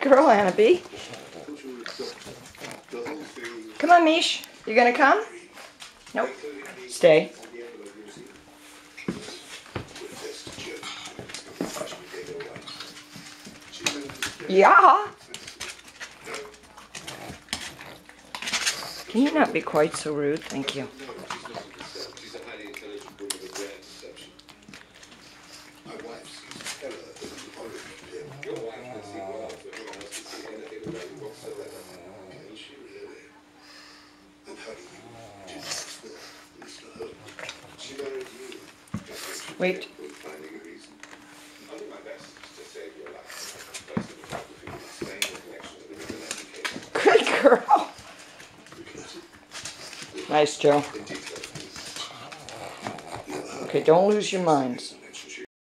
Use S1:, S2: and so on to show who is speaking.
S1: girl, Annabee. Come on, Mish. You gonna come? Nope. Stay. Yeah. Can you not be quite so rude? Thank you. Wait. Good girl. Nice, Joe. Okay, don't lose your minds.